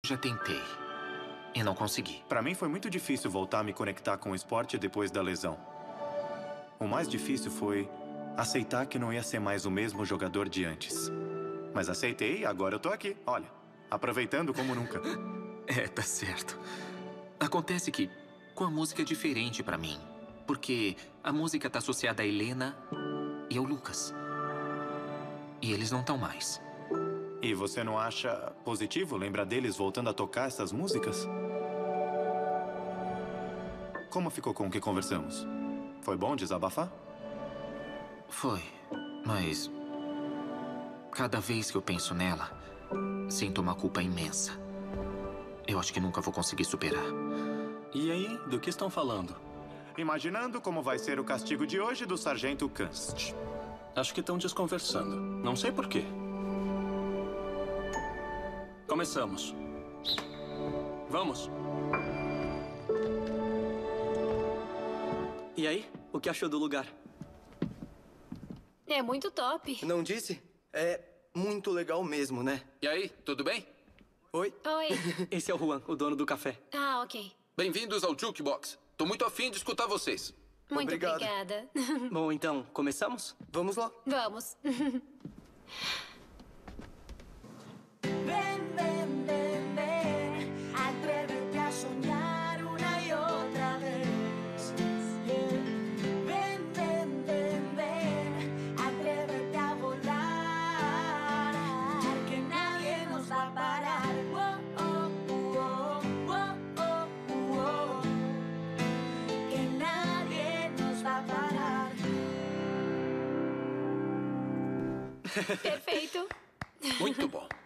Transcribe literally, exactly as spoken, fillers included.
Já tentei. E não consegui. Pra mim foi muito difícil voltar a me conectar com o esporte depois da lesão. O mais difícil foi aceitar que não ia ser mais o mesmo jogador de antes. Mas aceitei e agora eu tô aqui, olha, aproveitando como nunca. É, tá certo. Acontece que com a música é diferente pra mim. Porque a música tá associada a Helena e ao Lucas. E eles não estão mais. E você não acha positivo lembrar deles voltando a tocar essas músicas? Como ficou com o que conversamos? Foi bom desabafar? Foi, mas... cada vez que eu penso nela, sinto uma culpa imensa. Eu acho que nunca vou conseguir superar. E aí, do que estão falando? Imaginando como vai ser o castigo de hoje do Sargento Kunst. Acho que estão desconversando. Não sei por quê. Começamos. Vamos. E aí, o que achou do lugar? É muito top. Não disse? É muito legal mesmo, né? E aí, tudo bem? Oi? Oi. Esse é o Juan, o dono do café. Ah, ok. Bem-vindos ao Jukebox. Tô muito afim de escutar vocês. Muito Obrigado. obrigada. Bom, então, começamos? Vamos lá. Vamos. Ven, ven, ven, ven, atrévete a soñar una y otra vez. Ven, ven, ven, ven, atrévete a volar, que nadie nos va a parar. Oh, oh, oh, oh, oh, oh, que nadie nos va a parar. Perfeito. Muito bom.